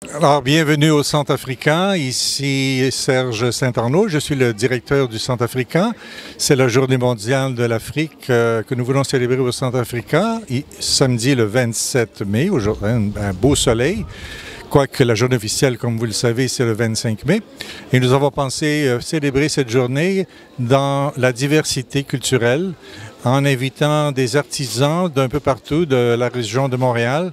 Alors, bienvenue au Centre africain. Ici Serge Saint-Arnaud. Je suis le directeur du Centre africain. C'est la Journée mondiale de l'Afrique que nous voulons célébrer au Centre africain samedi le 27 mai, aujourd'hui, un beau soleil. Quoique la journée officielle, comme vous le savez, c'est le 25 mai. Et nous avons pensé célébrer cette journée dans la diversité culturelle en invitant des artisans d'un peu partout de la région de Montréal.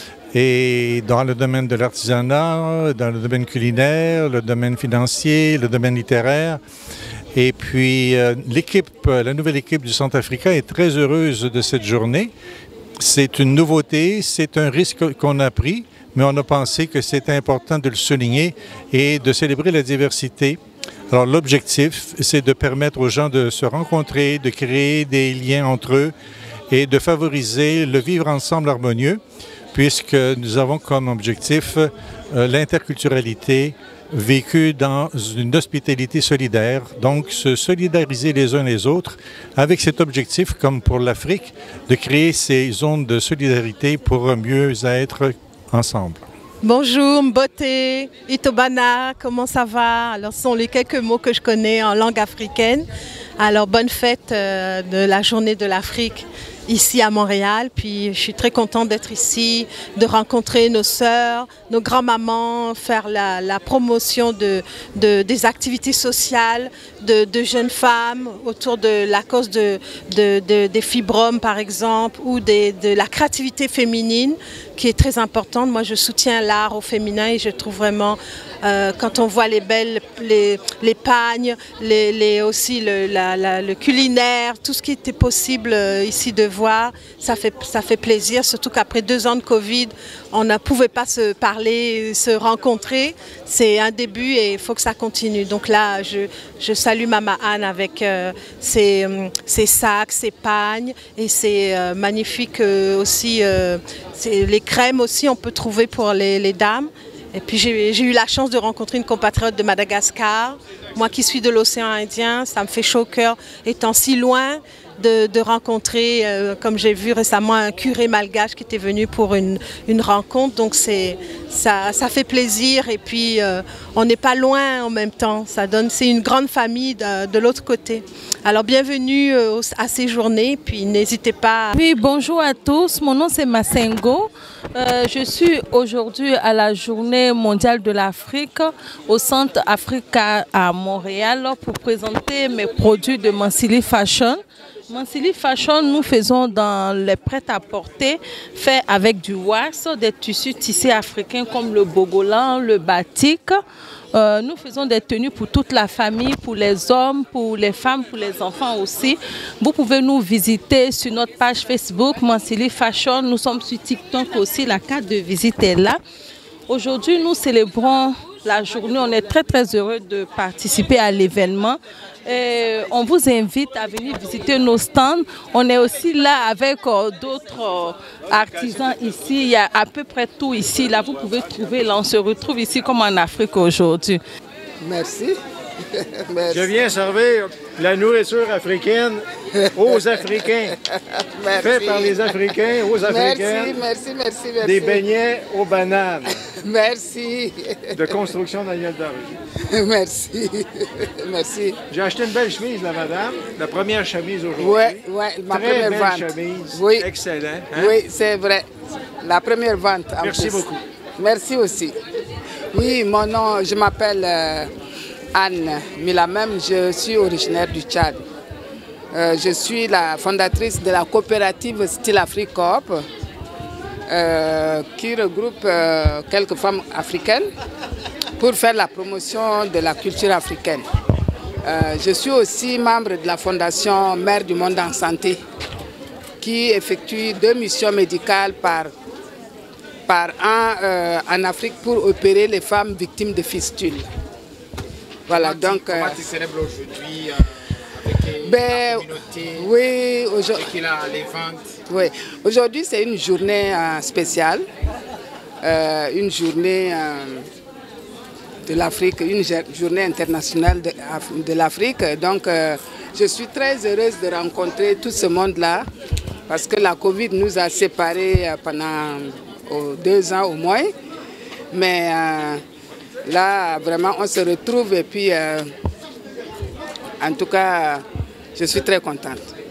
Et dans le domaine de l'artisanat, dans le domaine culinaire, le domaine financier, le domaine littéraire. Et puis la nouvelle équipe du Centre africain est très heureuse de cette journée. C'est une nouveauté, c'est un risque qu'on a pris, mais on a pensé que c'était important de le souligner et de célébrer la diversité. Alors l'objectif, c'est de permettre aux gens de se rencontrer, de créer des liens entre eux et de favoriser le vivre ensemble harmonieux, puisque nous avons comme objectif l'interculturalité vécue dans une hospitalité solidaire, donc se solidariser les uns les autres avec cet objectif, comme pour l'Afrique, de créer ces zones de solidarité pour mieux être ensemble. Bonjour Mbote, Itobana, comment ça va? Alors ce sont les quelques mots que je connais en langue africaine. Alors bonne fête de la journée de l'Afrique ici à Montréal, puis je suis très contente d'être ici, de rencontrer nos sœurs, nos grands-mamans, faire la promotion des activités sociales de jeunes femmes autour de la cause des fibromes par exemple, ou de la créativité féminine qui est très importante. Moi je soutiens l'art au féminin et je trouve vraiment quand on voit les belles, les pagnes, aussi le culinaire, tout ce qui était possible ici de voir, ça fait plaisir, surtout qu'après 2 ans de Covid, on ne pouvait pas se parler, se rencontrer. C'est un début et il faut que ça continue. Donc là, je salue Maman Anne avec ses sacs, ses pagnes et ses magnifiques aussi, les crèmes aussi on peut trouver pour les dames. Et puis j'ai eu la chance de rencontrer une compatriote de Madagascar. Moi qui suis de l'océan Indien, ça me fait chaud au cœur, étant si loin, de rencontrer, comme j'ai vu récemment, un curé malgache qui était venu pour une rencontre. Donc ça fait plaisir et puis on n'est pas loin en même temps. C'est une grande famille de l'autre côté. Alors bienvenue à ces journées, puis n'hésitez pas. Oui, bonjour à tous, mon nom c'est Massengo. Je suis aujourd'hui à la journée mondiale de l'Afrique au Centre Africa à Montréal pour présenter mes produits de Mansili Fashion. Mansili Fashion, nous faisons dans les prêt-à-porter faits avec du wax, des tissus tissés africains comme le bogolan, le batik. Nous faisons des tenues pour toute la famille, pour les hommes, pour les femmes, pour les enfants aussi. Vous pouvez nous visiter sur notre page Facebook Mansili Fashion. Nous sommes sur TikTok aussi, la carte de visite est là. Aujourd'hui, nous célébrons la journée. On est très heureux de participer à l'événement. On vous invite à venir visiter nos stands. On est aussi là avec d'autres artisans ici. Il y a à peu près tout ici. Là, vous pouvez trouver. Là, on se retrouve ici comme en Afrique aujourd'hui. Merci. Merci. Je viens servir la nourriture africaine aux Africains. Fait par les Africains aux Africaines. Merci. Des beignets aux bananes. Merci. De construction d'Aniel d'Orge. Merci. J'ai acheté une belle chemise, la madame. La première chemise aujourd'hui. Oui, ma Très première belle vente. chemise. Oui. Excellent. Hein? Oui, c'est vrai. La première vente. Merci beaucoup. Merci aussi. Oui, mon nom, je m'appelle Anne Milamem, je suis originaire du Tchad. Je suis la fondatrice de la coopérative Style Afrique Coop, qui regroupe quelques femmes africaines pour faire la promotion de la culture africaine. Je suis aussi membre de la fondation Mère du Monde en Santé, qui effectue 2 missions médicales par an en Afrique pour opérer les femmes victimes de fistules. Voilà, donc. Comment tu célèbres aujourd'hui avec la communauté? Oui, aujourd'hui. Les ventes. Oui, aujourd'hui c'est une journée spéciale, une journée de l'Afrique, une journée internationale de l'Afrique. Donc, je suis très heureuse de rencontrer tout ce monde-là parce que la Covid nous a séparés pendant 2 ans au moins. Mais là, vraiment, on se retrouve et puis, en tout cas, je suis très contente.